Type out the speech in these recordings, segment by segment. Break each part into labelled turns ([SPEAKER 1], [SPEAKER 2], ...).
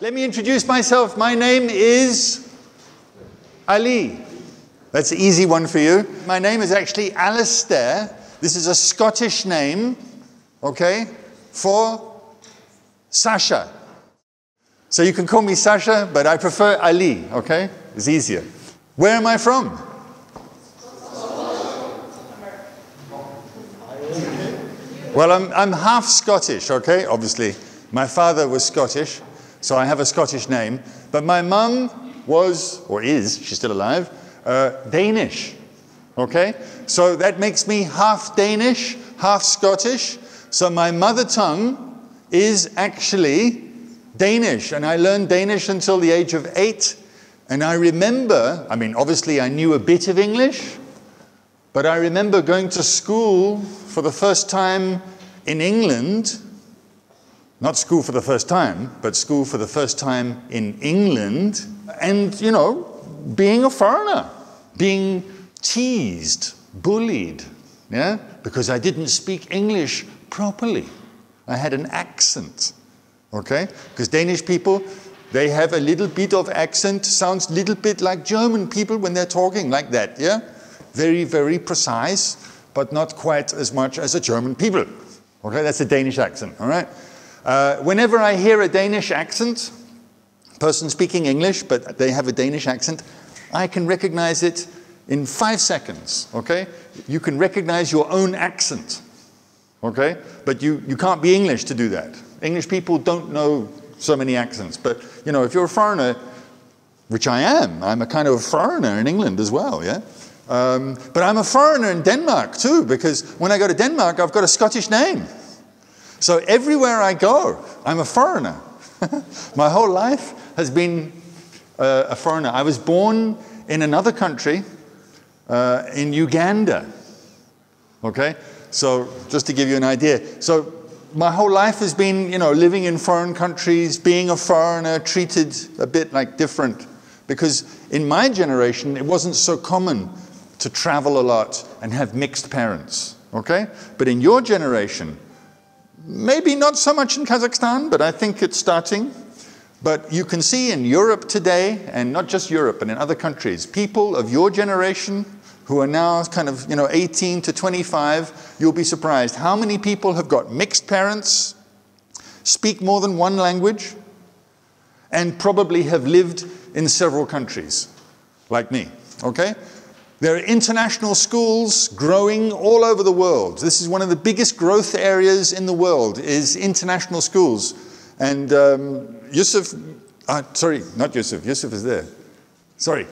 [SPEAKER 1] Let me introduce myself. My name is Ali. That's an easy one for you. My name is actually Allistair. This is a Scottish name, okay, for Sasha. So you can call me Sasha, but I prefer Ali, okay? It's easier. Where am I from? Well, I'm half Scottish, okay? Obviously, my father was Scottish, so I have a Scottish name. But my mum was, or is, she's still alive, Danish, okay? So that makes me half Danish, half Scottish. So my mother tongue is actually Danish, and I learned Danish until the age of 8. And I remember, I mean, obviously I knew a bit of English, but I remember going to school for the first time in England, not school for the first time, but school for the first time in England, and, you know, being a foreigner, being teased, bullied, yeah, because I didn't speak English properly. I had an accent, okay? Because Danish people, they have a little bit of accent, sounds a little bit like German people when they're talking like that, yeah? Very, very precise, but not quite as much as a German people. Okay, that's a Danish accent, all right? Whenever I hear a Danish accent, person speaking English, but they have a Danish accent, I can recognize it in 5 seconds, okay? You can recognize your own accent, okay? But you can't be English to do that. English people don't know so many accents, but, you know, if you're a foreigner, which I am, I'm a kind of a foreigner in England as well, yeah? But I'm a foreigner in Denmark too, because when I go to Denmark, I've got a Scottish name. So everywhere I go, I'm a foreigner. My whole life has been a foreigner. I was born in another country, in Uganda. Okay? So just to give you an idea. So my whole life has been, you know, living in foreign countries, being a foreigner, treated a bit like different. Because in my generation, it wasn't so common to travel a lot and have mixed parents, okay? But in your generation, maybe not so much in Kazakhstan, but I think it's starting. But you can see in Europe today, and not just Europe, but in other countries, people of your generation who are now kind of, you know, 18 to 25, you'll be surprised how many people have got mixed parents, speak more than one language, and probably have lived in several countries, like me, okay? There are international schools growing all over the world. This is one of the biggest growth areas in the world, is international schools. And Yusuf, sorry, not Yusuf, Yusuf is there. Sorry,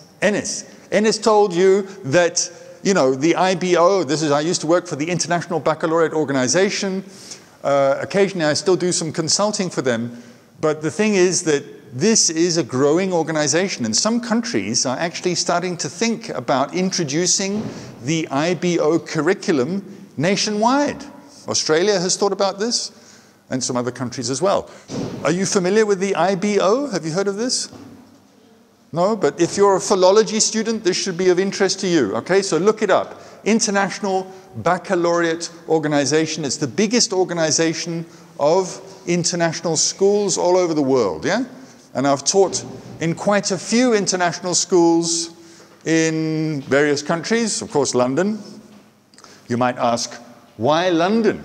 [SPEAKER 1] Enes told you that, you know, the IBO, I used to work for the International Baccalaureate Organization. Occasionally I still do some consulting for them. But the thing is that this is a growing organization, and some countries are actually starting to think about introducing the IBO curriculum nationwide. Australia has thought about this, and some other countries as well. Are you familiar with the IBO? Have you heard of this? No, but if you're a philology student, this should be of interest to you, okay? So look it up. International Baccalaureate Organization. It's the biggest organization of international schools all over the world, yeah? And I've taught in quite a few international schools in various countries, of course London. You might ask, why London?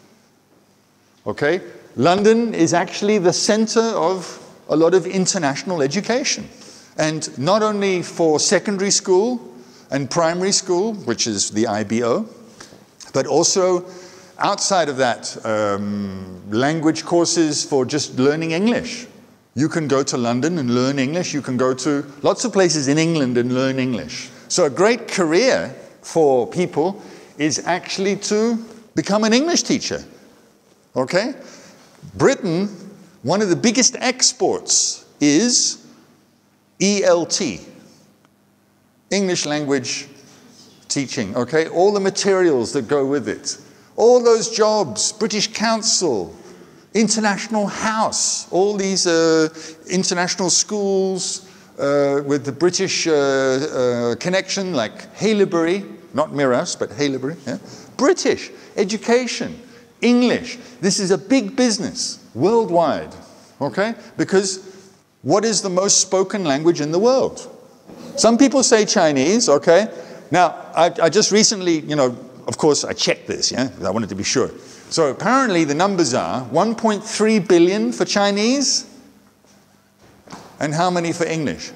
[SPEAKER 1] Okay, London is actually the center of a lot of international education. And not only for secondary school and primary school, which is the IBO, but also outside of that, language courses for just learning English. You can go to London and learn English. You can go to lots of places in England and learn English. So a great career for people is actually to become an English teacher. Okay? Britain, one of the biggest exports is ELT, English language teaching. Okay? All the materials that go with it. All those jobs, British Council, International House, all these international schools with the British connection, like Haileybury, not Miras, but Haileybury, yeah? British education, English. This is a big business worldwide. okay? Because what is the most spoken language in the world? Some people say Chinese, okay? Now, I just recently, you know, of course, I checked this, yeah? I wanted to be sure. So apparently the numbers are 1.3 billion for Chinese, and how many for English?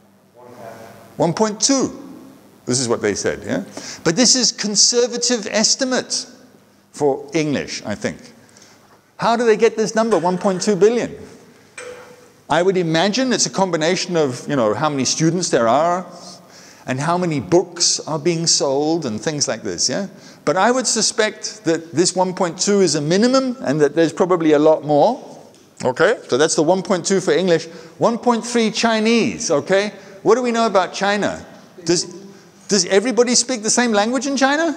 [SPEAKER 1] 1.2. This is what they said, yeah? But this is conservative estimate for English, I think. How do they get this number, 1.2 billion? I would imagine it's a combination of, you know, how many students there are and how many books are being sold and things like this, yeah? But I would suspect that this 1.2 is a minimum and that there's probably a lot more, okay? So that's the 1.2 for English. 1.3 Chinese, okay? What do we know about China? Does everybody speak the same language in China?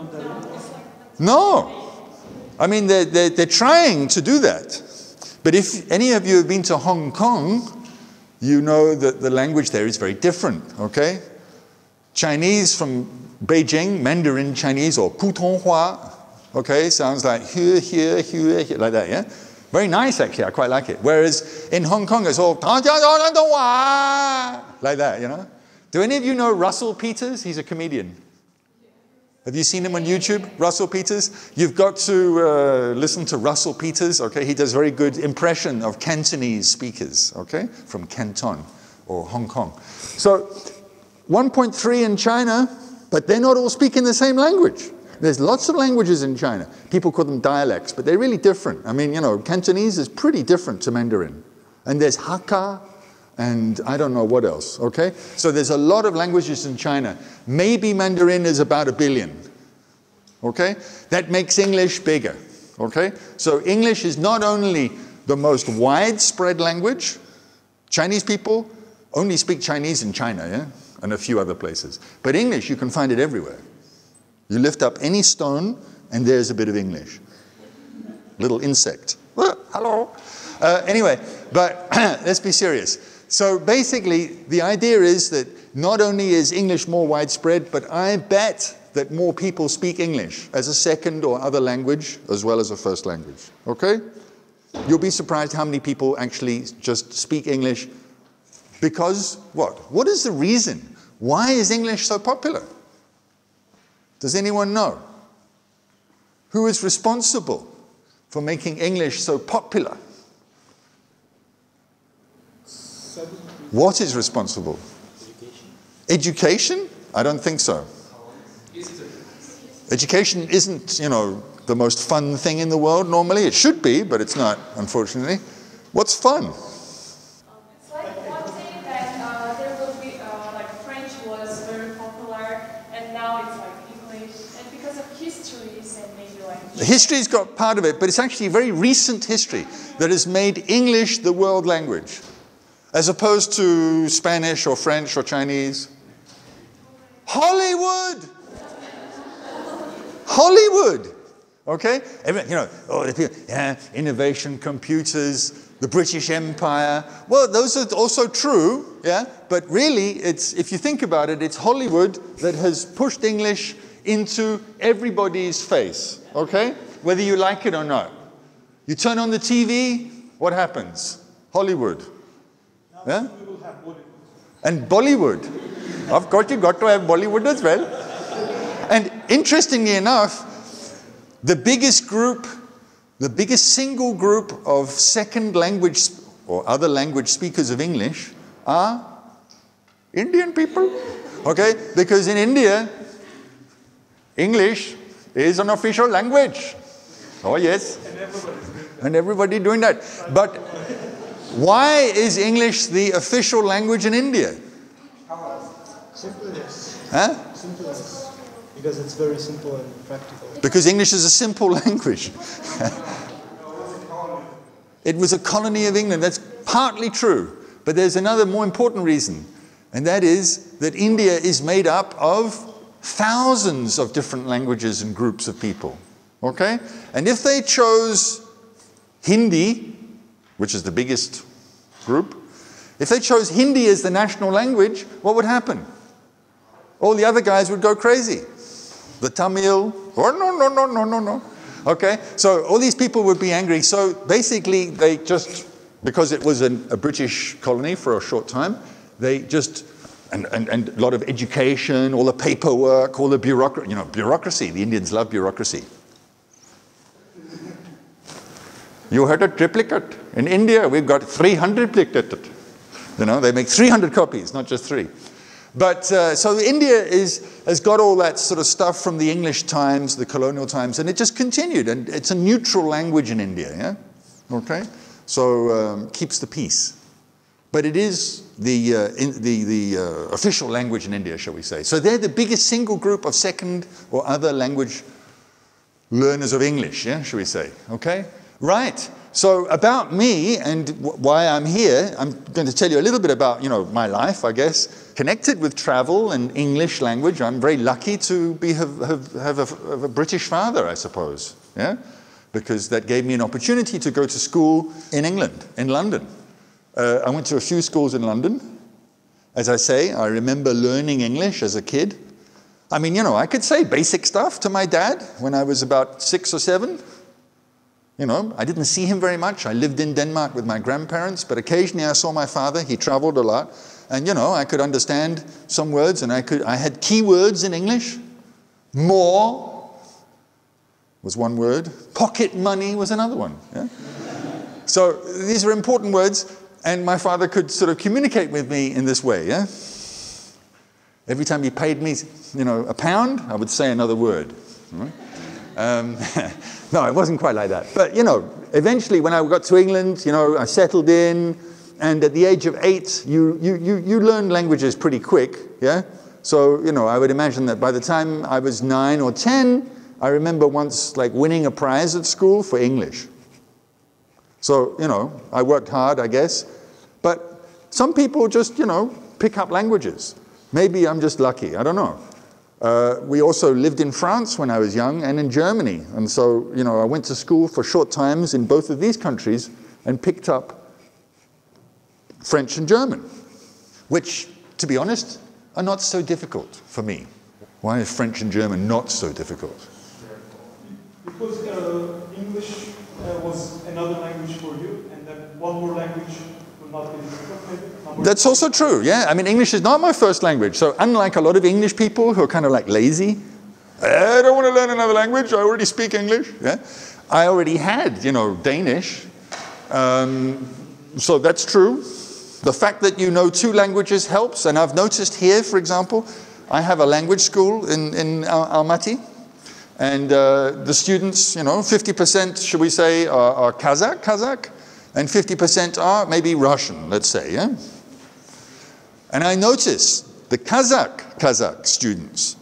[SPEAKER 1] No. I mean, they're trying to do that. But if any of you have been to Hong Kong, you know that the language there is very different, okay? Chinese from Beijing, Mandarin Chinese, or Putonghua, okay, sounds like here, here, here, here, like that, yeah? Very nice, actually, I quite like it. Whereas in Hong Kong, it's all like that, you know? Do any of you know Russell Peters? He's a comedian. Have you seen him on YouTube, Russell Peters? You've got to listen to Russell Peters, okay? He does very good impression of Cantonese speakers, okay? From Canton or Hong Kong. So 1.3 in China, but they're not all speaking the same language. There's lots of languages in China. People call them dialects, but they're really different. I mean, you know, Cantonese is pretty different to Mandarin. And there's Hakka, and I don't know what else, okay? So there's a lot of languages in China. Maybe Mandarin is about 1 billion, okay? That makes English bigger, okay? So English is not only the most widespread language. Chinese people only speak Chinese in China, yeah? And a few other places. But English, you can find it everywhere. You lift up any stone, and there's a bit of English. Little insect. Hello. Anyway, but let's be serious. So basically, the idea is that not only is English more widespread, but I bet that more people speak English as a second or other language as well as a first language. Okay? You'll be surprised how many people actually just speak English because what? What is the reason? Why is English so popular? Does anyone know? Who is responsible for making English so popular? What is responsible? Education? I don't think so. Education isn't, you know, the most fun thing in the world normally. It should be, but it's not, unfortunately. What's fun?
[SPEAKER 2] It's like one thing that there will be, like French was very popular, and now it's like English, and because of histories and maybe like...
[SPEAKER 1] The history's got part of it, but it's actually a very recent history that has made English the world language, as opposed to Spanish or French or Chinese. Hollywood! Hollywood! Okay? You know, oh, yeah, innovation, computers, the British Empire. Well, those are also true, yeah? But really, it's, if you think about it, it's Hollywood that has pushed English into everybody's face, okay? Whether you like it or not. You turn on the TV, what happens? Hollywood. Yeah? And Bollywood. Of course, you got to have Bollywood as well. And interestingly enough, the biggest single group of second language or other language speakers of English are Indian people. Okay? Because in India, English is an official language. Oh, yes. And everybody doing that. But why is English the official language in India?
[SPEAKER 3] Simpleness.
[SPEAKER 1] Huh?
[SPEAKER 3] Simpleness. Because it's very simple and practical.
[SPEAKER 1] Because English is a simple language. It was a colony of England. That's partly true. But there's another more important reason. And that is that India is made up of thousands of different languages and groups of people. Okay? And if they chose Hindi, which is the biggest group, if they chose Hindi as the national language, what would happen? All the other guys would go crazy. The Tamil, oh no, no, no, no, no, no. Okay, so all these people would be angry. So basically they just because it was a British colony for a short time, they just, and a lot of education, all the paperwork, all the bureaucracy, bureaucracy. The Indians love bureaucracy. You had a triplicate. In India, we've got 300 duplicate. They make 300 copies, not just 3. But so India has got all that sort of stuff from the English times, the colonial times, and it just continued. And it's a neutral language in India, yeah? Okay? So keeps the peace. But it is the official language in India, shall we say. So they're the biggest single group of second or other language learners of English, yeah, shall we say? Okay? Right. So about me and why I'm here, I'm going to tell you a little bit about, my life, I guess, connected with travel and English language. I'm very lucky to have a British father, I suppose, yeah, because that gave me an opportunity to go to school in England, in London. I went to a few schools in London. As I say, I remember learning English as a kid. I mean, I could say basic stuff to my dad when I was about 6 or 7. I didn't see him very much. I lived in Denmark with my grandparents, but occasionally I saw my father. He traveled a lot. And, I could understand some words, and I had key words in English. More was one word. Pocket money was another one. Yeah? So these are important words, and my father could sort of communicate with me in this way. Yeah? Every time he paid me, a pound, I would say another word. Right? No, it wasn't quite like that. But, eventually when I got to England, I settled in. And at the age of 8, you learn languages pretty quick, yeah? So, I would imagine that by the time I was 9 or 10, I remember once, winning a prize at school for English. So, I worked hard, I guess. But some people just, pick up languages. Maybe I'm just lucky, I don't know. We also lived in France when I was young and in Germany. And so, I went to school for short times in both of these countries and picked up French and German, which, to be honest, are not so difficult for me. Why is French and German not so difficult?
[SPEAKER 4] Because English was another language for you, and then one more language would not be difficult.
[SPEAKER 1] That's also true, yeah. I mean, English is not my first language. So unlike a lot of English people who are kind of lazy, I don't want to learn another language, I already speak English. Yeah? I already had, Danish. So that's true. The fact that you know 2 languages helps. And I've noticed here, for example, I have a language school in Almaty. And the students, 50%, should we say, are Kazakh, and 50% are maybe Russian, let's say, yeah? And I notice the Kazakh students,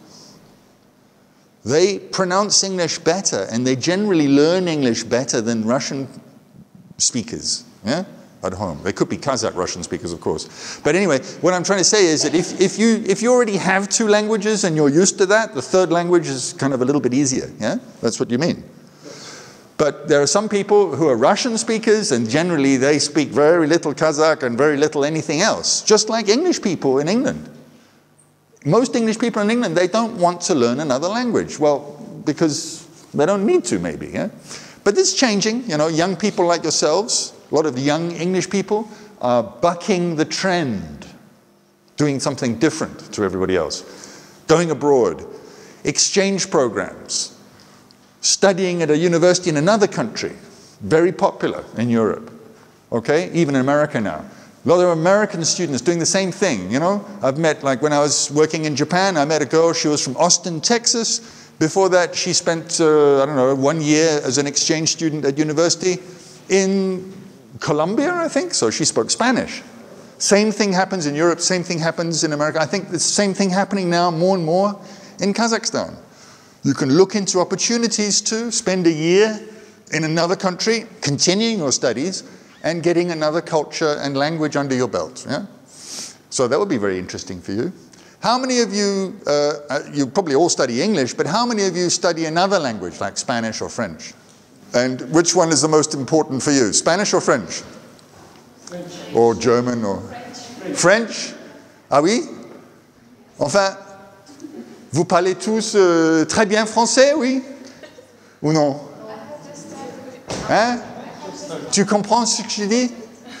[SPEAKER 1] they pronounce English better, and they generally learn English better than Russian speakers, yeah, at home. They could be Kazakh Russian speakers, of course. But anyway, what I'm trying to say is that if you already have 2 languages and you're used to that, the 3rd language is kind of a little bit easier, yeah? That's what you mean. But there are some people who are Russian speakers, and generally they speak very little Kazakh and very little anything else, just like English people in England. Most English people in England, they don't want to learn another language. Well, because they don't need to, maybe. Yeah? But it's changing. Young people like yourselves, a lot of young English people, are bucking the trend, doing something different to everybody else. Going abroad, exchange programs, studying at a university in another country, very popular in Europe, okay, even in America now. A lot of American students doing the same thing, I've met, when I was working in Japan, I met a girl, she was from Austin, Texas. Before that, she spent, 1 year as an exchange student at university in Colombia, I think, so she spoke Spanish. Same thing happens in Europe, same thing happens in America. I think the same thing happening now more and more in Kazakhstan. You can look into opportunities to spend a year in another country, continuing your studies, and getting another culture and language under your belt. Yeah? So that would be very interesting for you. How many of you, you probably all study English, but how many of you study another language, like Spanish or French? And which one is the most important for you, Spanish or French?
[SPEAKER 4] French.
[SPEAKER 1] Or German or... French? Ah oui? Enfin... Vous parlez tous très bien français, oui? Ou non? Hein? Tu comprends ce que je dis?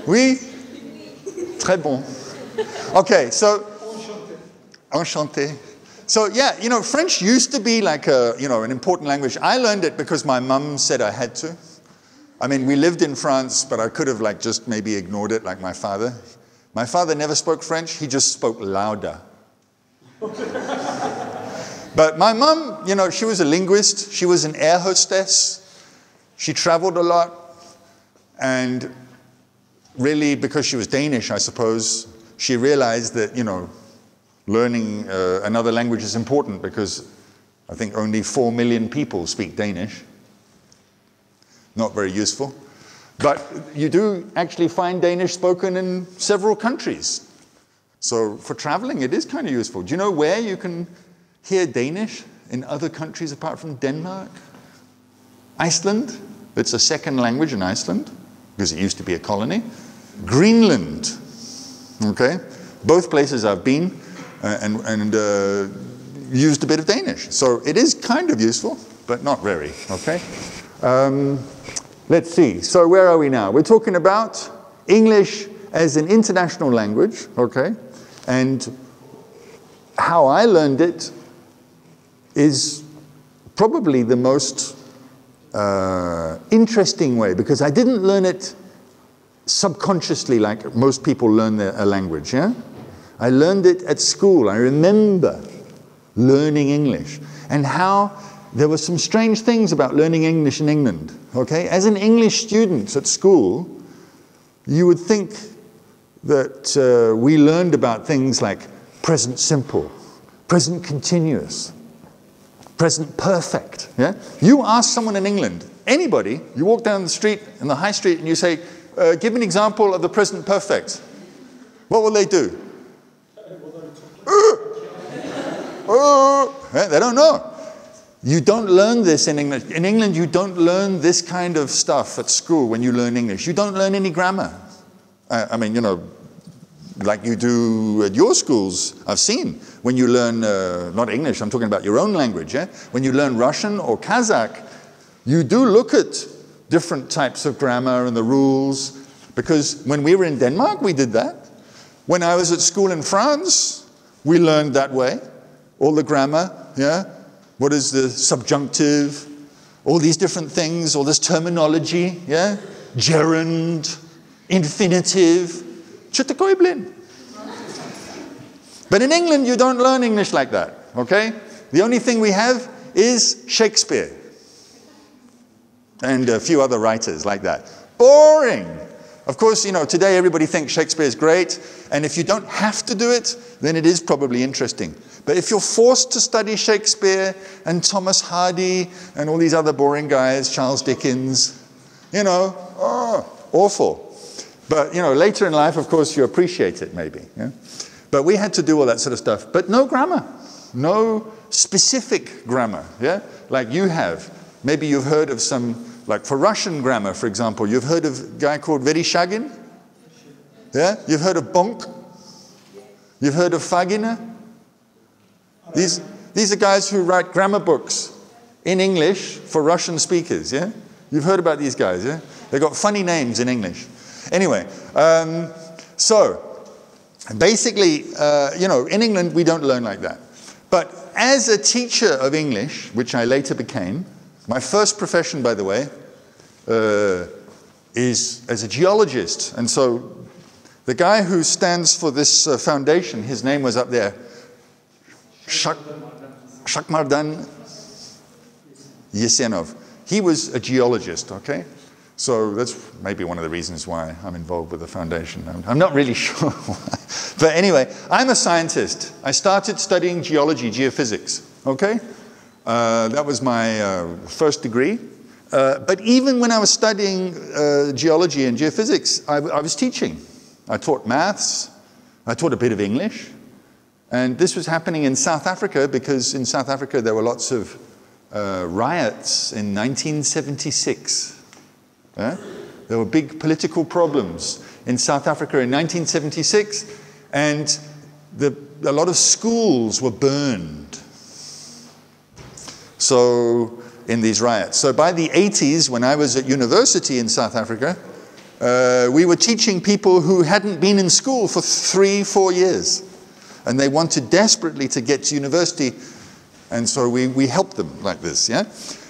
[SPEAKER 1] Oui? Très bon. Okay, so... Enchanté. So yeah, you know, French used to be like a, you know, an important language. I learned it because my mum said I had to. I mean, we lived in France, but I could have like just maybe ignored it like my father. My father never spoke French, he just spoke louder. But my mum, you know, she was a linguist, she was an air hostess, she traveled a lot, and really because she was Danish, I suppose, she realized that, you know, learning another language is important because I think only 4 million people speak Danish. Not very useful. But you do actually find Danish spoken in several countries. So for traveling, it is kind of useful. Do you know where you can hear Danish in other countries apart from Denmark? Iceland. It's a second language in Iceland because it used to be a colony. Greenland. Okay? Both places I've been and used a bit of Danish. So it is kind of useful, but not very. Okay? Let's see. So where are we now? We're talking about English as an international language, okay? And how I learned it is probably the most interesting way, because I didn't learn it subconsciously like most people learn a language, yeah? I learned it at school. I remember learning English and how there were some strange things about learning English in England, okay? As an English student at school, you would think that we learned about things like present simple, present continuous, present perfect, yeah? You ask someone in England, anybody, you walk down the street, in the high street, and you say, give me an example of the present perfect. What will they do? They don't know. You don't learn this in English. In England, you don't learn this kind of stuff at school when you learn English. You don't learn any grammar. I mean, you know, like you do at your schools, I've seen. When you learn, not English, I'm talking about your own language, yeah? When you learn Russian or Kazakh, you do look at different types of grammar and the rules, because when we were in Denmark, we did that. When I was at school in France, we learned that way. All the grammar, yeah? What is the subjunctive? All these different things, all this terminology, yeah? Gerund, infinitive. But in England, you don't learn English like that, okay? The only thing we have is Shakespeare. And a few other writers like that. Boring! Of course, you know, today everybody thinks Shakespeare is great, and if you don't have to do it, then it is probably interesting. But if you're forced to study Shakespeare and Thomas Hardy and all these other boring guys, Charles Dickens, you know, awful. But, you know, later in life, of course, you appreciate it maybe. Yeah? But we had to do all that sort of stuff. But no grammar. No specific grammar. Yeah? Like you have. Maybe you've heard of some, like for Russian grammar, for example, you've heard of a guy called Vereshchagin? Yeah? You've heard of Bonk? You've heard of Fagina? These are guys who write grammar books in English for Russian speakers, yeah? You've heard about these guys, yeah? They've got funny names in English. Anyway, so basically, you know, in England, we don't learn like that. But as a teacher of English, which I later became, my first profession, by the way, is as a geologist. And so the guy who stands for this foundation, his name was up there, Shakhmardan Yessenov. He was a geologist, okay? So that's maybe one of the reasons why I'm involved with the foundation. I'm not really sure why. But anyway, I'm a scientist. I started studying geology, geophysics, okay? That was my first degree. But even when I was studying geology and geophysics, I was teaching. I taught maths. I taught a bit of English. And this was happening in South Africa because in South Africa there were lots of riots in 1976. Yeah? There were big political problems in South Africa in 1976, and a lot of schools were burned. So, in these riots. So by the 80s, when I was at university in South Africa, we were teaching people who hadn't been in school for 3-4 years. And they wanted desperately to get to university. And so we helped them like this, yeah?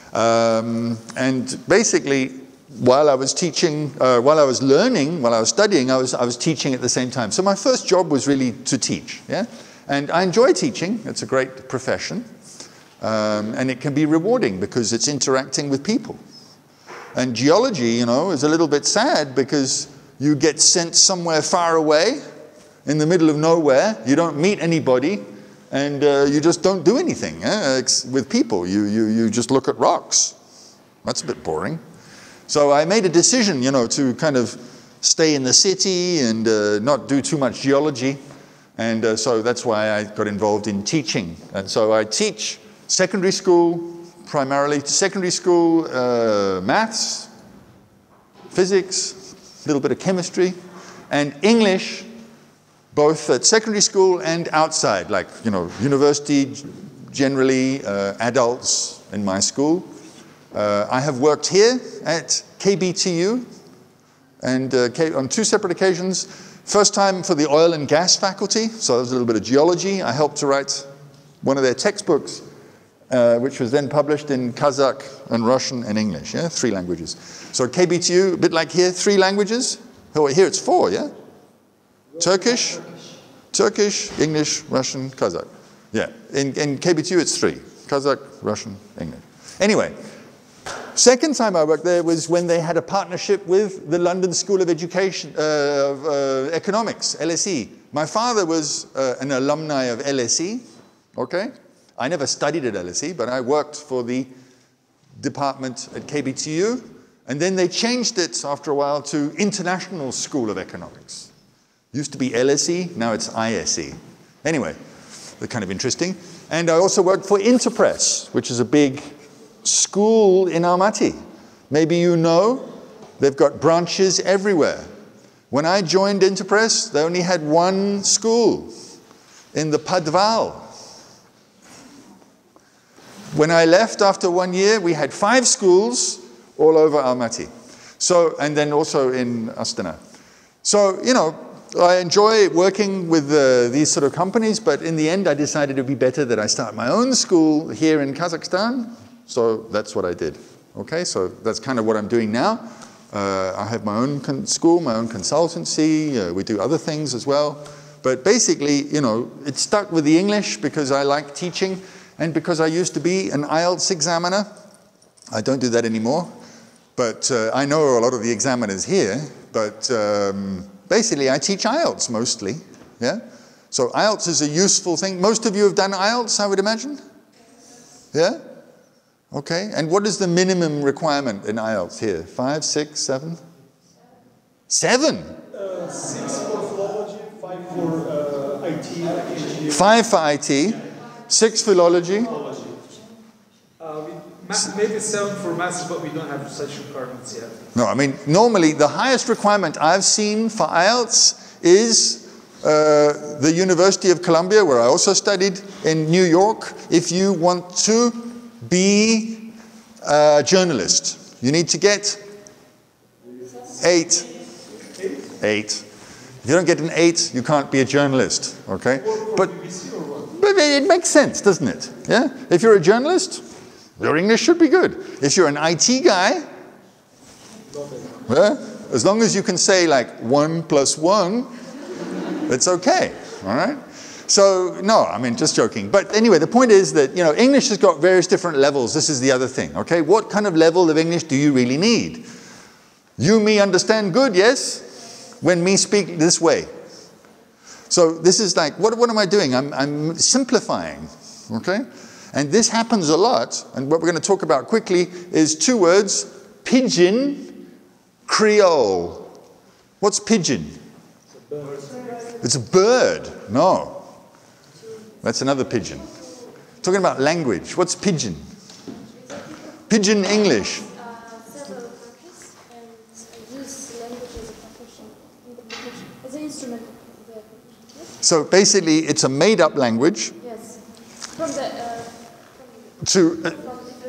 [SPEAKER 1] And basically, while I was teaching, while I was learning, while I was studying, I was teaching at the same time. So my first job was really to teach, yeah? And I enjoy teaching. It's a great profession. And it can be rewarding because it's interacting with people. And geology, you know, is a little bit sad because you get sent somewhere far away in the middle of nowhere. You don't meet anybody and you just don't do anything with people. You just look at rocks. That's a bit boring. So I made a decision, you know, to kind of stay in the city and not do too much geology. And so that's why I got involved in teaching. And so I teach secondary school, primarily secondary school, maths, physics, a little bit of chemistry, and English, both at secondary school and outside, like, you know, university, generally, adults in my school. I have worked here at KBTU and on 2 separate occasions. First time for the oil and gas faculty, so there was a little bit of geology. I helped to write one of their textbooks, which was then published in Kazakh and Russian and English, yeah, 3 languages. So KBTU, a bit like here, 3 languages. Oh, here it's 4, yeah? Turkish, English, Russian, Kazakh. Yeah, in KBTU it's 3, Kazakh, Russian, English. Anyway, second time I worked there was when they had a partnership with the London School of Education, Economics, LSE. My father was an alumni of LSE, okay? I never studied at LSE, but I worked for the department at KBTU, and then they changed it after a while to International School of Economics. Used to be LSE, now it's ISE. Anyway, they're kind of interesting. And I also worked for Interpress, which is a big school in Almaty. Maybe you know, they've got branches everywhere. When I joined Interpress, they only had 1 school in the Padval. When I left after 1 year, we had 5 schools all over Almaty. So, and then also in Astana. So, you know, I enjoy working with these sort of companies, but in the end, I decided it would be better that I start my own school here in Kazakhstan. So that's what I did. Okay, so that's kind of what I'm doing now. I have my own school, my own consultancy. We do other things as well. But basically, you know, it stuck with the English because I like teaching and because I used to be an IELTS examiner. I don't do that anymore. But I know a lot of the examiners here. But basically, I teach IELTS mostly. Yeah. So IELTS is a useful thing. Most of you have done IELTS, I would imagine. Yeah. Okay, and what is the minimum requirement in IELTS here? 5, 6, 7? 7?
[SPEAKER 4] 6 for philology, 5 for IT.
[SPEAKER 1] 5 for IT, 6 philology.
[SPEAKER 5] Maybe 7 for maths, but we don't have such requirements yet.
[SPEAKER 1] No, I mean, normally the highest requirement I've seen for IELTS is the University of Columbia, where I also studied in New York. If you want to be a journalist, you need to get 8. 8. If you don't get an 8, you can't be a journalist, okay? But it makes sense, doesn't it? Yeah? If you're a journalist, your English should be good. If you're an IT guy, well, as long as you can say like 1 + 1, it's okay, all right? So, no, I mean, just joking. But anyway, the point is that, you know, English has got various different levels. This is the other thing, okay? What kind of level of English do you really need? You, me, understand good, yes? When me speak this way. So this is like, what am I doing? I'm simplifying, okay? And this happens a lot. And what we're going to talk about quickly is 2 words, Pidgin, creole. What's pigeon? It's a bird. No. That's another pigeon. Talking about language. What's pigeon? Pigeon English.
[SPEAKER 6] Several countries and use language as a profession, as an instrument of the yes?
[SPEAKER 1] So basically, it's a made-up language.
[SPEAKER 6] Yes. From the
[SPEAKER 1] To
[SPEAKER 6] from different countries.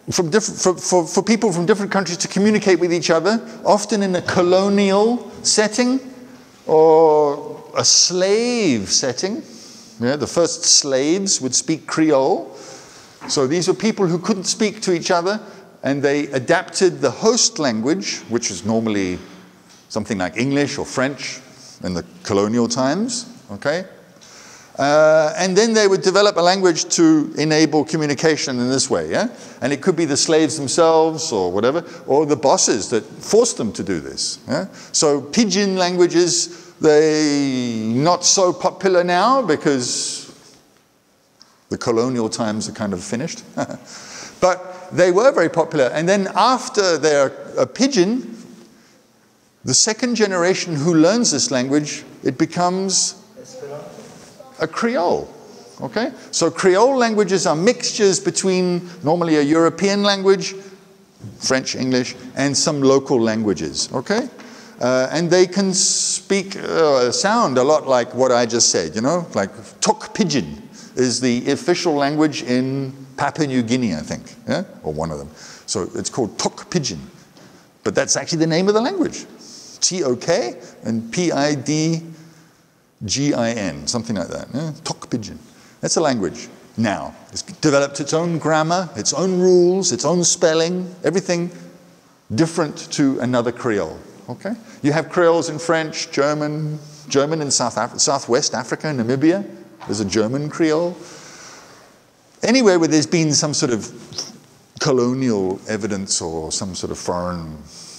[SPEAKER 1] for people from different countries to communicate with each other, often in a colonial setting or a slave setting. Yeah, the first slaves would speak Creole. So these were people who couldn't speak to each other, and they adapted the host language, which is normally something like English or French in the colonial times, okay? And then they would develop a language to enable communication in this way, yeah? And it could be the slaves themselves or whatever, or the bosses that forced them to do this, yeah? So Pidgin languages, they're not so popular now because the colonial times are kind of finished. But they were very popular. And then after they're a Pidgin, the second generation who learns this language, it becomes a Creole, okay? So Creole languages are mixtures between normally a European language, French, English, and some local languages, okay? And they can speak, sound a lot like what I just said, you know? Like Tok Pidgin is the official language in Papua New Guinea, I think, yeah? Or one of them. So it's called Tok Pidgin. But that's actually the name of the language. T-O-K and P-I-D-G-I-N, something like that. Yeah? Tok Pidgin. That's a language now. It's developed its own grammar, its own rules, its own spelling, everything different to another Creole. Okay? You have Creoles in French, German in Southwest Africa, Namibia. There's a German Creole. Anywhere where there's been some sort of colonial evidence or some sort of foreign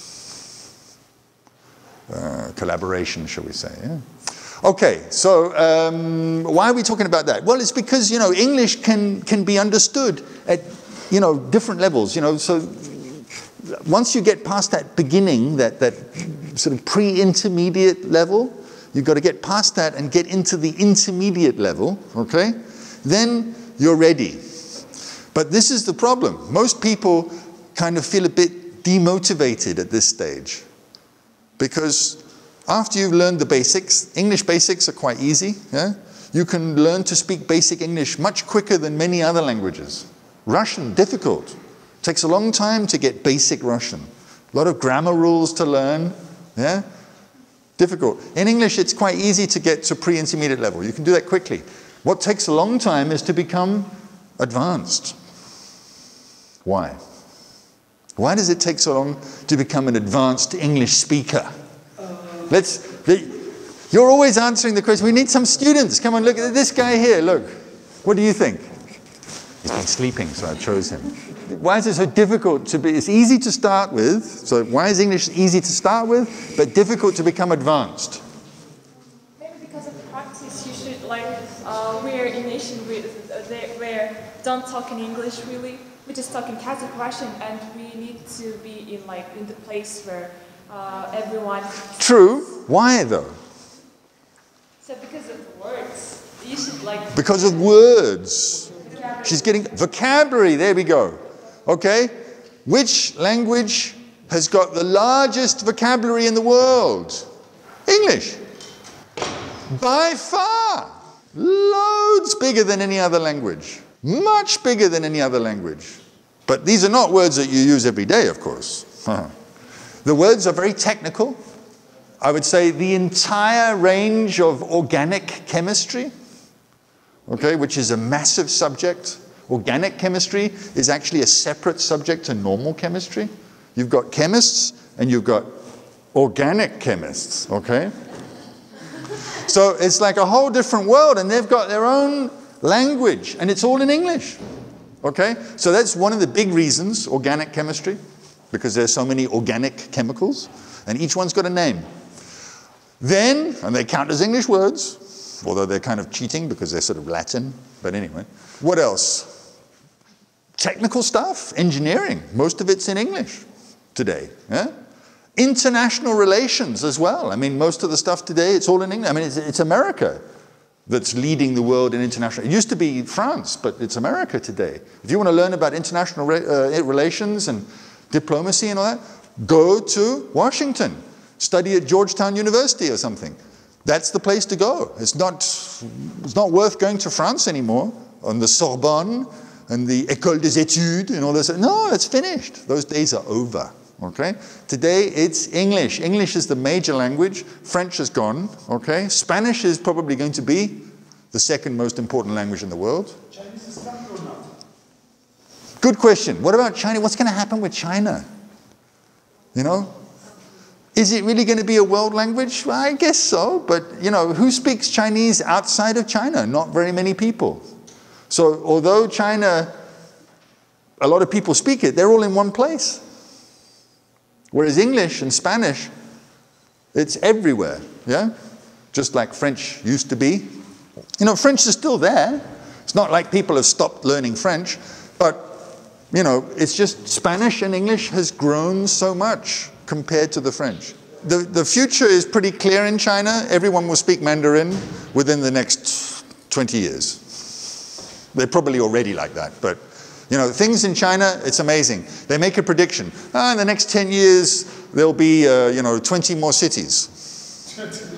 [SPEAKER 1] collaboration, shall we say. Yeah? Okay, so why are we talking about that? Well, it's because, you know, English can be understood at, you know, different levels. You know, so once you get past that beginning, that sort of pre-intermediate level, you've got to get past that and get into the intermediate level, okay? Then you're ready. But this is the problem. Most people kind of feel a bit demotivated at this stage. Because after you've learned the basics, English basics are quite easy. Yeah? You can learn to speak basic English much quicker than many other languages. Russian, difficult. Takes a long time to get basic Russian. A lot of grammar rules to learn. Yeah? Difficult. In English, it's quite easy to get to pre-intermediate level. You can do that quickly. What takes a long time is to become advanced. Why? Why does it take so long to become an advanced English speaker? You're always answering the question. We need some students. Come on, look at this guy here. Look. What do you think? He's been sleeping, so I chose him. Why is it so difficult to be? It's easy to start with. So why is English easy to start with, but difficult to become advanced?
[SPEAKER 2] Maybe because of practice, you should, like, we're a nation where don't talk in English really. We just talk in Kazakh Russian, and we need to be in the place where everyone.
[SPEAKER 1] True. Why though?
[SPEAKER 2] So because of the words, you should like.
[SPEAKER 1] Because of words. Vocabulary. She's getting vocabulary. There we go. Okay. Which language has got the largest vocabulary in the world? English. By far. Loads bigger than any other language. Much bigger than any other language. But these are not words that you use every day, of course. The words are very technical. I would say the entire range of organic chemistry, okay, which is a massive subject. Organic chemistry is actually a separate subject to normal chemistry. You've got chemists and you've got organic chemists, okay? So it's like a whole different world, and they've got their own language, and it's all in English, okay? So that's one of the big reasons, organic chemistry, because there's so many organic chemicals, and each one's got a name. Then, and they count as English words, although they're kind of cheating because they're sort of Latin, but anyway. What else? Technical stuff, engineering, most of it's in English today, yeah? International relations as well. I mean, most of the stuff today, it's all in English. I mean, it's America that's leading the world in international. It used to be France, but it's America today. If you want to learn about international relations and diplomacy and all that, go to Washington. Study at Georgetown University or something. That's the place to go. It's not worth going to France anymore, on the Sorbonne, and the École des études and all this. No, it's finished. Those days are over. Okay? Today it's English. English is the major language. French is gone. Okay? Spanish is probably going to be the second most important language in the world.
[SPEAKER 4] Chinese is coming or not?
[SPEAKER 1] Good question. What about China? What's going to happen with China? You know? Is it really going to be a world language? Well, I guess so. But, you know, who speaks Chinese outside of China? Not very many people. So although China, a lot of people speak it, they're all in one place. Whereas English and Spanish, it's everywhere, yeah? Just like French used to be. You know, French is still there. It's not like people have stopped learning French, but, you know, it's just Spanish and English has grown so much compared to the French. The future is pretty clear in China. Everyone will speak Mandarin within the next 20 years. They're probably already like that, but you know, things in China, it's amazing. They make a prediction. In the next 10 years, there'll be, you know, 20 more cities.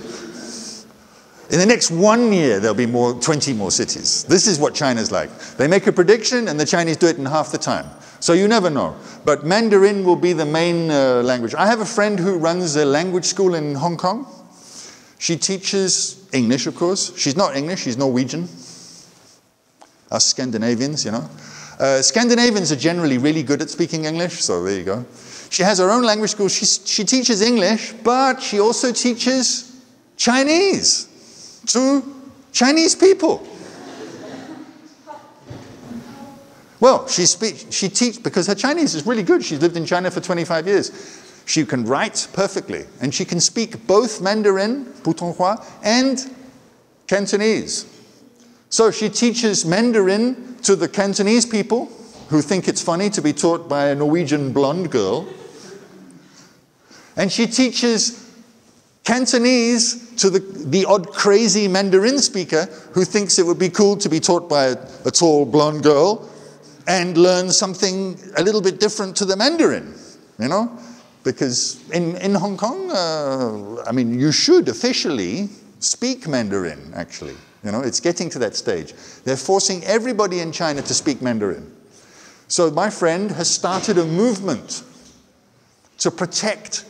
[SPEAKER 1] In the next 1 year, there'll be 20 more cities. This is what China's like. They make a prediction, and the Chinese do it in half the time. So you never know. But Mandarin will be the main language. I have a friend who runs a language school in Hong Kong. She teaches English, of course. She's not English, she's Norwegian. Us Scandinavians, you know. Scandinavians are generally really good at speaking English, so there you go. She has her own language school. She teaches English, but she also teaches Chinese to Chinese people. Well, she teaches because her Chinese is really good. She's lived in China for 25 years. She can write perfectly, and she can speak both Mandarin, Putonghua, and Cantonese. So she teaches Mandarin to the Cantonese people who think it's funny to be taught by a Norwegian blonde girl. And she teaches Cantonese to the odd crazy Mandarin speaker who thinks it would be cool to be taught by a tall blonde girl and learn something a little bit different to the Mandarin, you know? Because in Hong Kong, I mean, you should officially speak Mandarin, actually. You know, it's getting to that stage. They're forcing everybody in China to speak Mandarin. So my friend has started a movement to protect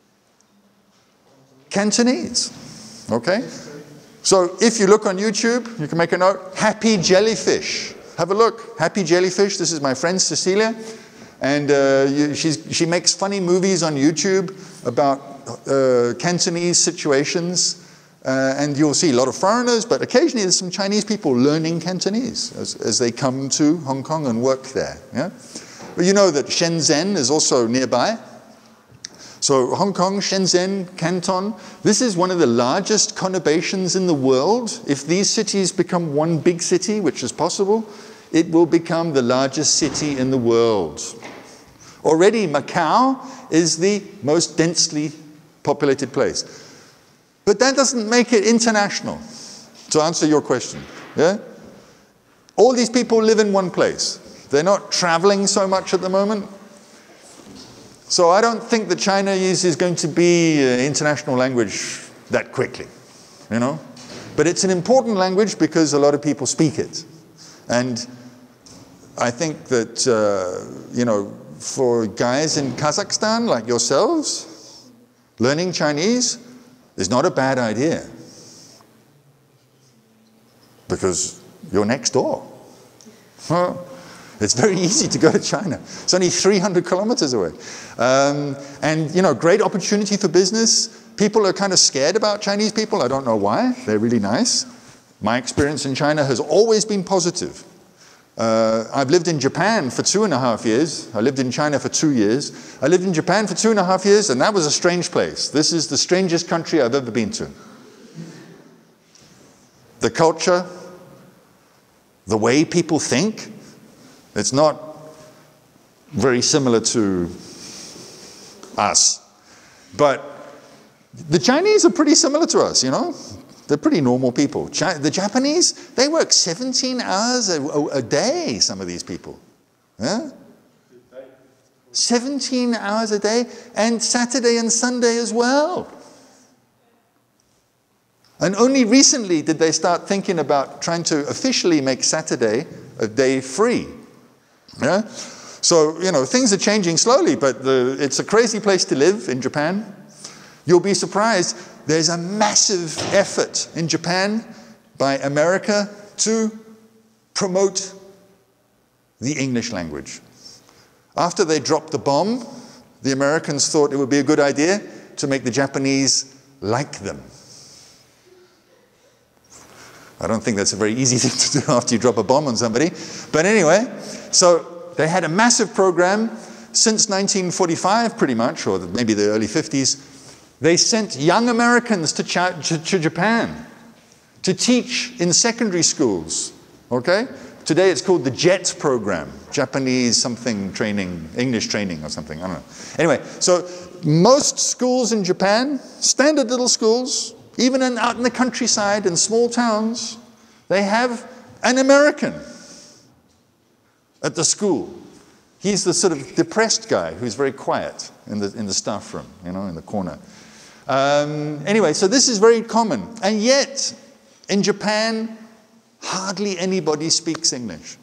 [SPEAKER 1] Cantonese. Okay? So if you look on YouTube, you can make a note, Happy Jellyfish. Have a look, Happy Jellyfish. This is my friend Cecilia. And she makes funny movies on YouTube about Cantonese situations. And you'll see a lot of foreigners, but occasionally there's some Chinese people learning Cantonese as they come to Hong Kong and work there. Yeah? But you know that Shenzhen is also nearby. So Hong Kong, Shenzhen, Canton, this is one of the largest conurbations in the world. If these cities become one big city, which is possible, it will become the largest city in the world. Already Macau is the most densely populated place. But that doesn't make it international, to answer your question. Yeah? All these people live in one place. They're not traveling so much at the moment. So I don't think that Chinese is going to be an international language that quickly, you know? But it's an important language because a lot of people speak it. And I think that, you know, for guys in Kazakhstan like yourselves, learning Chinese is not a bad idea because you're next door. It's very easy to go to China. It's only 300 kilometers away. And, you know, great opportunity for business. People are kind of scared about Chinese people. I don't know why. They're really nice. My experience in China has always been positive. I've lived in Japan for 2.5 years. I lived in China for 2 years. I lived in Japan for 2.5 years, and that was a strange place. This is the strangest country I've ever been to. The culture, the way people think, it's not very similar to us. But the Chinese are pretty similar to us, you know? They're pretty normal people. The Japanese, they work 17 hours a day, some of these people. Yeah? 17 hours a day, and Saturday and Sunday as well. And only recently did they start thinking about trying to officially make Saturday a day free. Yeah? So, you know, things are changing slowly, but it's a crazy place to live in Japan. You'll be surprised. There's a massive effort in Japan by America to promote the English language. After they dropped the bomb, the Americans thought it would be a good idea to make the Japanese like them. I don't think that's a very easy thing to do after you drop a bomb on somebody. But anyway, so they had a massive program since 1945 pretty much, or maybe the early 50s. They sent young Americans to Japan to teach in secondary schools, okay? Today it's called the JET program, Japanese something training, English training or something, I don't know. Anyway, so most schools in Japan, standard little schools, even out in the countryside in small towns, they have an American at the school. He's the sort of depressed guy who's very quiet in the staff room, you know, in the corner. Anyway, so this is very common. And yet, in Japan, hardly anybody speaks English.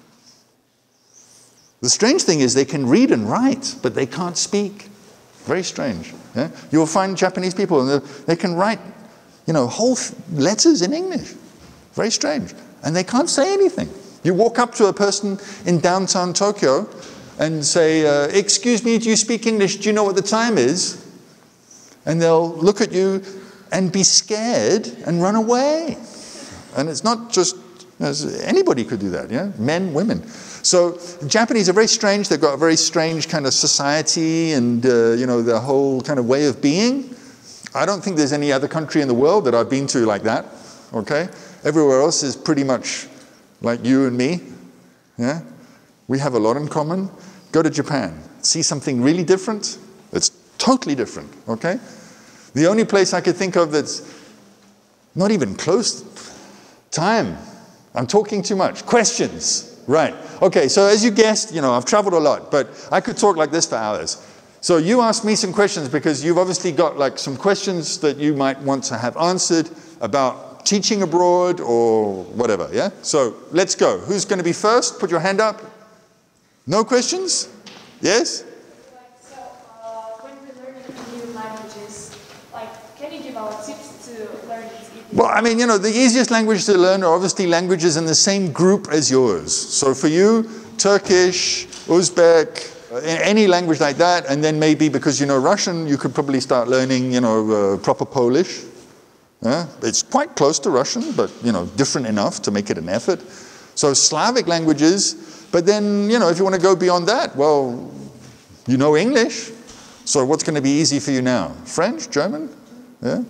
[SPEAKER 1] The strange thing is they can read and write, but they can't speak. Very strange. Yeah? You'll find Japanese people, and they can write, you know, whole letters in English. Very strange. And they can't say anything. You walk up to a person in downtown Tokyo and say, excuse me, do you speak English? Do you know what the time is? And they'll look at you and be scared and run away. And it's not just, anybody could do that, yeah? Men, women. So the Japanese are very strange. They've got a very strange kind of society and, you know, the whole kind of way of being. I don't think there's any other country in the world that I've been to like that, okay? Everywhere else is pretty much like you and me, yeah? We have a lot in common. Go to Japan. See something really different? It's totally different, okay? The only place I could think of that's not even close. Time. I'm talking too much. Questions. Right. Okay, so as you guessed, you know, I've traveled a lot, but I could talk like this for hours. So you asked me some questions because you've obviously got like some questions that you might want to have answered about teaching abroad or whatever, yeah? So let's go. Who's going to be first? Put your hand up. No questions? Yes?
[SPEAKER 2] So when we're learning new languages, like, can you give our tips to learn it?
[SPEAKER 1] Well, I mean, you know, the easiest language to learn are obviously languages in the same group as yours. So for you, Turkish, Uzbek, any language like that, and then maybe because you know Russian, you could probably start learning, you know, proper Polish. Yeah? It's quite close to Russian, but, you know, different enough to make it an effort. So Slavic languages, but then, you know, if you want to go beyond that, well, you know English. So what's going to be easy for you now? French, German? Yeah?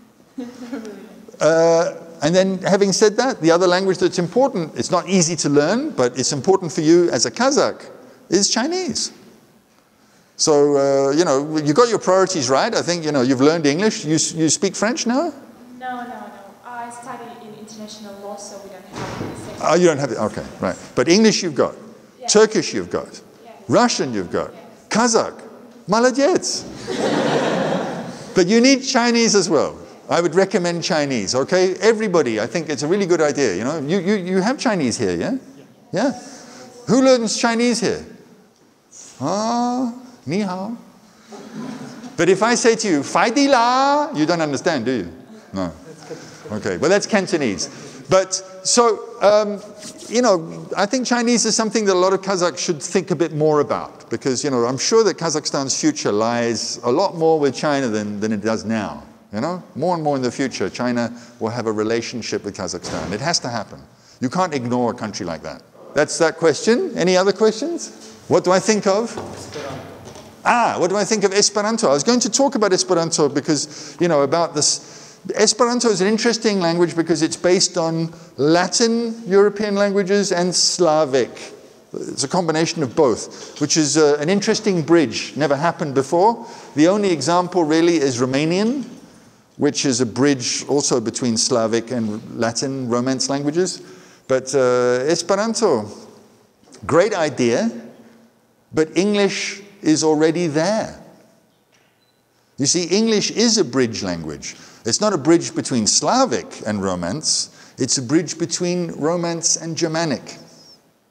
[SPEAKER 1] And then having said that, the other language that's important, it's not easy to learn, but it's important for you as a Kazakh, is Chinese. So, you know, you got your priorities right. I think, you know, you've learned English. You speak French now?
[SPEAKER 2] No. I study in international law, so we don't have the same.
[SPEAKER 1] Oh, you don't have it? Okay, right. But English you've got.
[SPEAKER 2] Yes.
[SPEAKER 1] Turkish you've got.
[SPEAKER 2] Yes.
[SPEAKER 1] Russian you've got.
[SPEAKER 2] Yes.
[SPEAKER 1] Kazakh. Молодец. But you need Chinese as well. I would recommend Chinese, okay? Everybody, I think it's a really good idea, you know? You have Chinese here, yeah? Yeah. Who learns Chinese here? Ah, ni hao. But if I say to you, Fai di la, you don't understand, do you? No. Okay, well that's Cantonese. But so, you know, I think Chinese is something that a lot of Kazakhs should think a bit more about because, you know, I'm sure that Kazakhstan's future lies a lot more with China than it does now. You know, more and more in the future, China will have a relationship with Kazakhstan. It has to happen. You can't ignore a country like that. That's that question. Any other questions? What do I think of? Esperanto. What do I think of Esperanto? I was going to talk about Esperanto because, you know, about this. Esperanto is an interesting language because it's based on Latin European languages and Slavic. It's a combination of both, which is an interesting bridge. Never happened before. The only example really is Romanian, which is a bridge also between Slavic and Latin Romance languages. But Esperanto, great idea, but English is already there. You see, English is a bridge language. It's not a bridge between Slavic and Romance, it's a bridge between Romance and Germanic.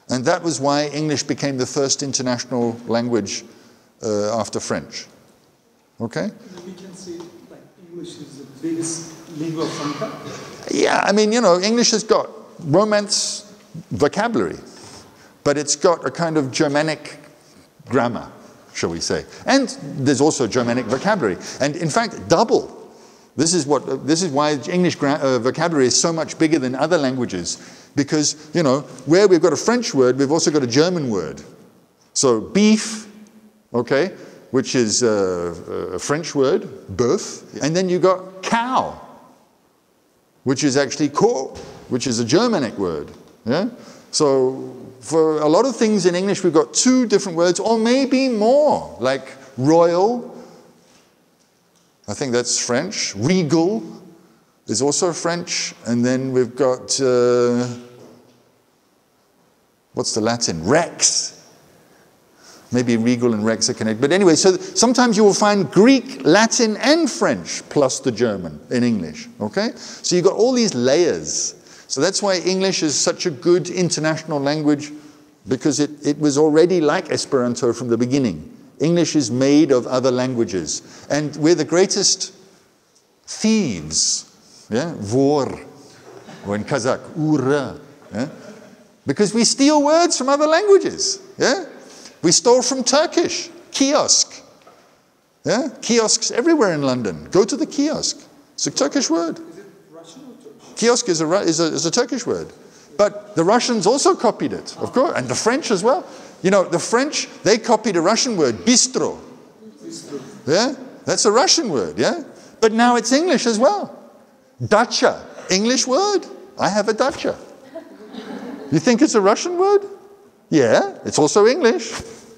[SPEAKER 1] And that was why English became the first international language after French. Okay?
[SPEAKER 4] We can say like English is the biggest lingua franca.
[SPEAKER 1] Yeah, I mean, you know, English has got Romance vocabulary, but it's got a kind of Germanic grammar, shall we say. And there's also Germanic vocabulary. And in fact, double. This is why English vocabulary is so much bigger than other languages. Because, you know, where we've got a French word, we've also got a German word. So beef, okay, which is a French word, bœuf. And then you've got cow, which is actually ko, which is a Germanic word. Yeah? So for a lot of things in English, we've got two different words, or maybe more, like royal. I think that's French. Regal is also French. And then we've got, what's the Latin? Rex. Maybe regal and Rex are connected. But anyway, so sometimes you will find Greek, Latin, and French plus the German in English. Okay? So you've got all these layers. So that's why English is such a good international language, because it was already like Esperanto from the beginning. English is made of other languages. And we're the greatest thieves. Yeah? Vor. Or in Kazakh, ura. Yeah? Because we steal words from other languages. Yeah? We stole from Turkish. Kiosk. Yeah? Kiosks everywhere in London. Go to the kiosk. It's a Turkish word.
[SPEAKER 4] Is it Russian or Turkish?
[SPEAKER 1] Kiosk is a Turkish word. But the Russians also copied it, of course, and the French as well. You know, the French, they copied a Russian word, bistro.
[SPEAKER 4] Bistro.
[SPEAKER 1] Yeah? That's a Russian word, yeah? But now it's English as well. Dacha, English word. I have a dacha. You think it's a Russian word? Yeah, it's also English.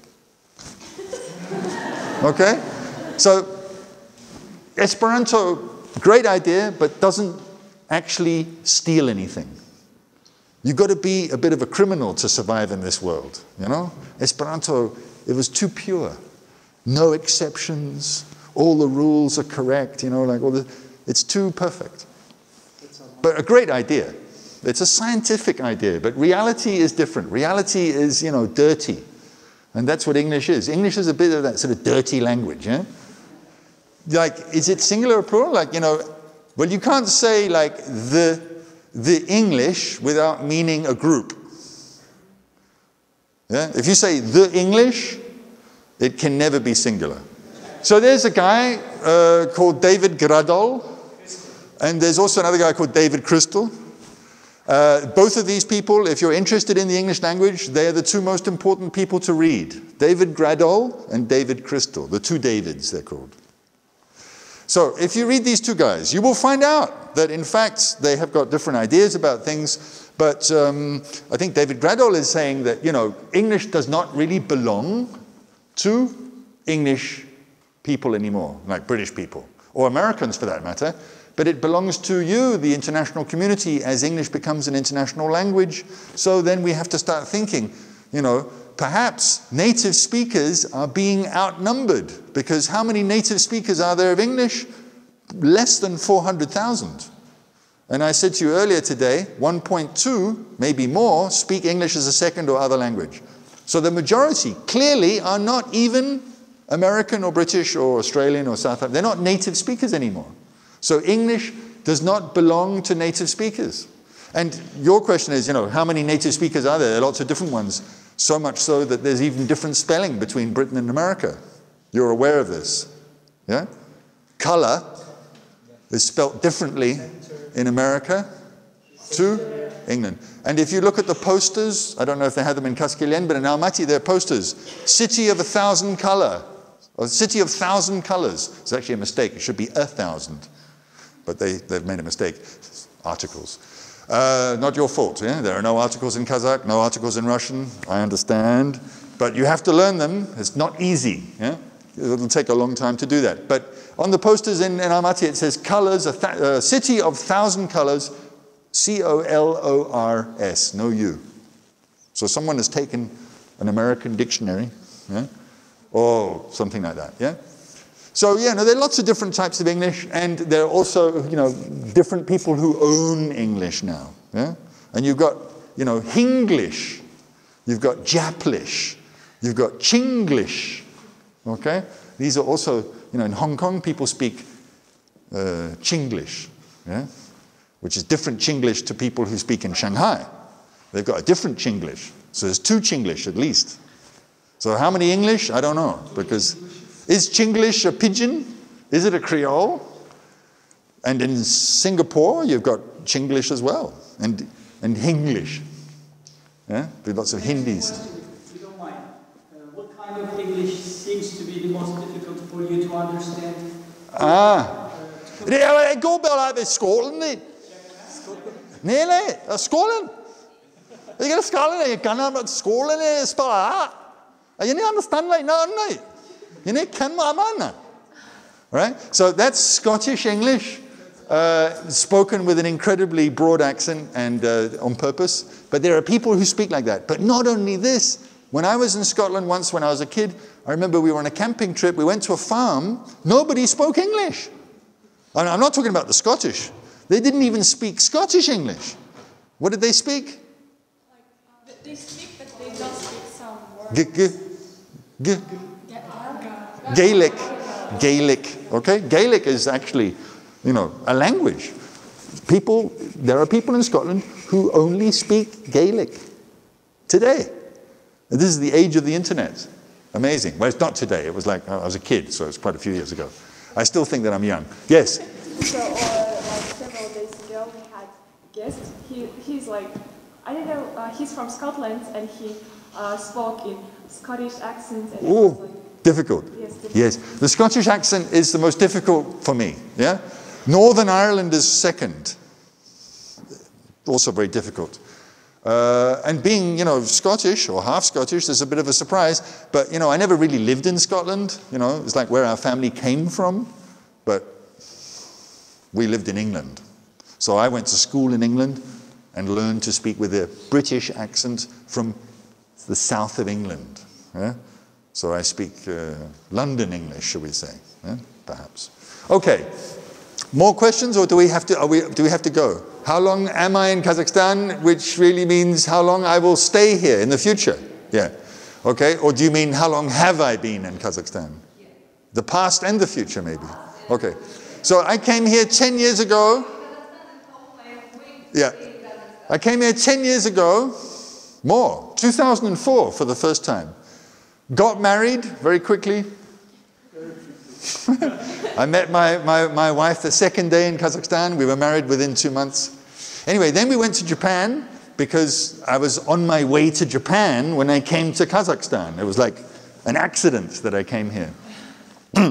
[SPEAKER 1] Okay? So, Esperanto, great idea, but doesn't actually steal anything. You've got to be a bit of a criminal to survive in this world, you know? Esperanto, it was too pure. No exceptions. All the rules are correct, you know, like it's too perfect. But a great idea. It's a scientific idea, but reality is different. Reality is, you know, dirty. And that's what English is. English is a bit of that sort of dirty language, yeah? Like, is it singular or plural? Like, you know, well, you can't say, like, the English without meaning a group. Yeah? If you say the English, it can never be singular. So there's a guy called David Gradol, and there's also another guy called David Crystal. Both of these people, if you're interested in the English language, they are the two most important people to read. David Gradol and David Crystal, the two Davids, they're called. So if you read these two guys, you will find out that, in fact, they have got different ideas about things. But I think David Gradol is saying that, you know, English does not really belong to English people anymore, like British people, or Americans for that matter. But it belongs to you, the international community, as English becomes an international language. So then we have to start thinking, you know, perhaps native speakers are being outnumbered, because how many native speakers are there of English? Less than 400,000. And I said to you earlier today, 1.2, maybe more, speak English as a second or other language. So the majority clearly are not even American or British or Australian or South African. They're not native speakers anymore. So English does not belong to native speakers. And your question is, you know, how many native speakers are there? There are lots of different ones. So much so that there's even different spelling between Britain and America. You're aware of this. Yeah? Color is spelt differently in America to England. And if you look at the posters, I don't know if they have them in Castilian, but in Almaty there are posters. City of 1,000 color. Or City of 1,000 colors. It's actually a mistake. It should be 1,000. But they've made a mistake. Articles. Not your fault. Yeah? There are no articles in Kazakh, no articles in Russian. I understand. But you have to learn them. It's not easy. Yeah? It'll take a long time to do that. But on the posters in Almaty, it says colors, a city of 1,000 colors, C-O-L-O-R-S, no U. So someone has taken an American dictionary, yeah? Or something like that, yeah? So, yeah, no, there are lots of different types of English, and there are also, you know, different people who own English now, yeah? And you've got, you know, Hinglish, You've got Japlish. You've got Chinglish. Okay? These are also, in Hong Kong, people speak Chinglish, yeah? Which is different Chinglish to people who speak in Shanghai. They've got a different Chinglish. So there's 2 Chinglish at least. So how many English? I don't know. Because is Chinglish a Pidgin? Is it a Creole? And in Singapore, you've got Chinglish as well. And Hinglish. Yeah? With lots of Hindis.
[SPEAKER 7] If you don't mind, what kind of English seems to be the most difficult for you to understand?
[SPEAKER 1] Jeg går bare ved skolen. Nej, skolen. Jeg er skolen, jeg kan have skolen er spara. Jeg ikke understand nej. Jeg ikke kan mig. Right? So that's Scottish English, spoken with an incredibly broad accent and on purpose. But there are people who speak like that. But not only this. When I was in Scotland once when I was a kid, I remember we were on a camping trip. We went to a farm. Nobody spoke English. And I'm not talking about the Scottish. They didn't even speak Scottish English. What did they speak?
[SPEAKER 2] They speak, but they don't speak some words.
[SPEAKER 1] Gaelic. Okay? Gaelic is actually, a language. There are people in Scotland who only speak Gaelic today. And this is the age of the internet. Amazing. Well, it's not today. It was like I was a kid, so it's quite a few years ago. I still think that I'm young. Yes?
[SPEAKER 2] So, like several days ago, we had a guest. He's like, I don't know, he's from Scotland, and he spoke in Scottish accent. And like,
[SPEAKER 1] difficult.
[SPEAKER 2] Yes, difficult.
[SPEAKER 1] Yes. The Scottish accent is the most difficult for me. Yeah? Northern Ireland is second. Also very difficult. And being, Scottish or half Scottish is a bit of a surprise. But, I never really lived in Scotland. It's like where our family came from. But we lived in England. So I went to school in England and learned to speak with a British accent from the south of England. Yeah? So I speak London English, shall we say? Yeah? Perhaps. Okay. More questions, or do we have to go? How long am I in Kazakhstan, which really means how long I will stay here in the future? Yeah. Okay. Or do you mean how long have I been in Kazakhstan? The past and the future, maybe. Okay. So I came here 10 years ago. Yeah. I came here 10 years ago. More. 2004 for the first time. Got married very quickly. I met my wife the second day in Kazakhstan. We were married within 2 months. Anyway, then we went to Japan because I was on my way to Japan when I came to Kazakhstan. It was like an accident that I came here. I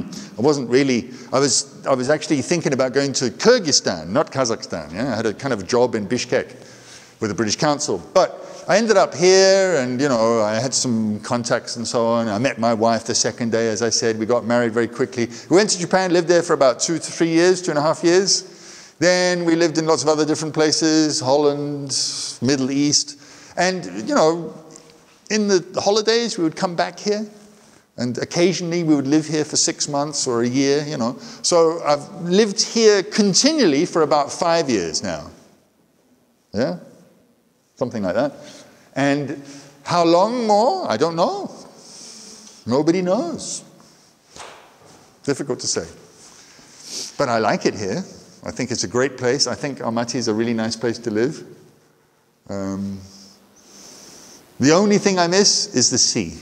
[SPEAKER 1] was actually thinking about going to Kyrgyzstan, not Kazakhstan. Yeah? I had a kind of job in Bishkek with the British Council. But I ended up here and, I had some contacts and so on. I met my wife the second day, as I said. We got married very quickly. We went to Japan, lived there for about 2 to 3 years, 2.5 years. Then we lived in lots of other different places, Holland, Middle East. And, in the holidays, we would come back here. And occasionally we would live here for 6 months or a year, So I've lived here continually for about 5 years now. Yeah? Something like that. And how long more? I don't know. Nobody knows. Difficult to say. But I like it here. I think it's a great place. I think Almaty is a really nice place to live. The only thing I miss is the sea.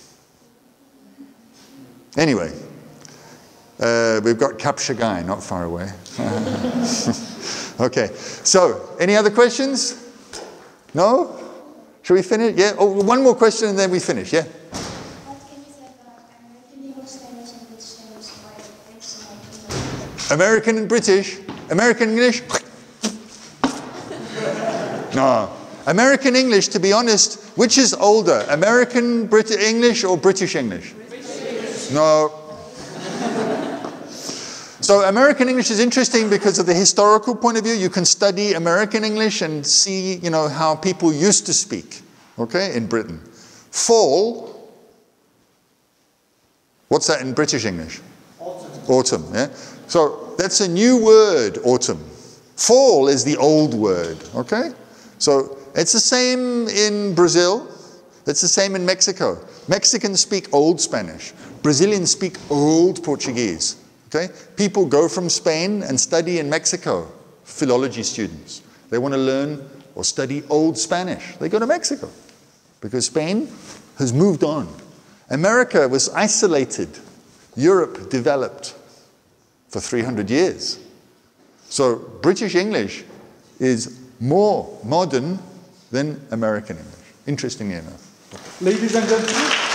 [SPEAKER 1] Anyway, we've got Kapshagai not far away. Okay, so any other questions? No? Shall we finish? Yeah. Oh, one more question and then we finish. Yeah. American and British. American English. No. American English, to be honest, which is older? American English or British English? No. So American English is interesting because of the historical point of view. You can study American English and see, how people used to speak, okay, in Britain. Fall, what's that in British English? Autumn, yeah. So that's a new word, autumn. Fall is the old word, okay? So it's the same in Brazil. It's the same in Mexico. Mexicans speak Old Spanish. Brazilians speak Old Portuguese. Okay? People go from Spain and study in Mexico, philology students. They want to learn or study Old Spanish. They go to Mexico because Spain has moved on. America was isolated. Europe developed for 300 years. So British English is more modern than American English, interestingly enough.
[SPEAKER 4] Ladies and gentlemen.